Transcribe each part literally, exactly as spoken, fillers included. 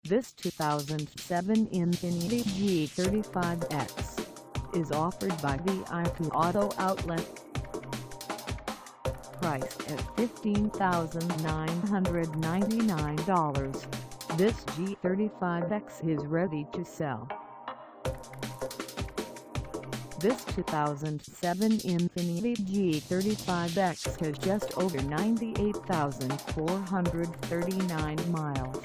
This two thousand seven Infiniti G thirty-five X is offered by the I two Auto Outlet. Priced at fifteen thousand nine hundred ninety-nine dollars, this G thirty-five X is ready to sell. This two thousand seven Infiniti G thirty-five X has just over ninety-eight thousand four hundred thirty-nine miles.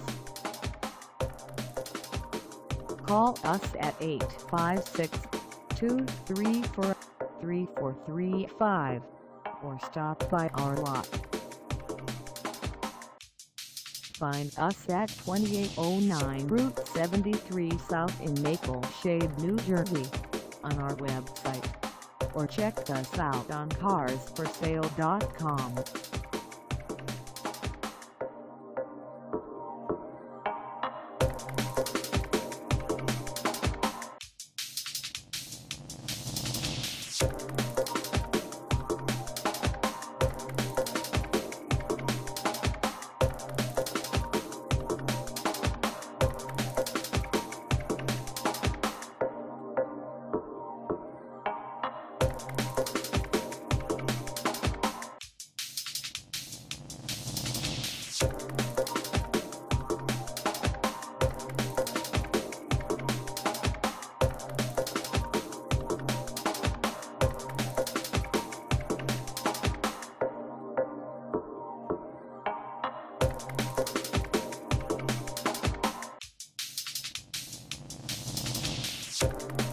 Call us at eight five six, two three four, three four three five or stop by our lot. Find us at twenty-eight oh nine Route seventy-three South in Maple Shade, New Jersey, on our website, or check us out on cars for sale dot com. You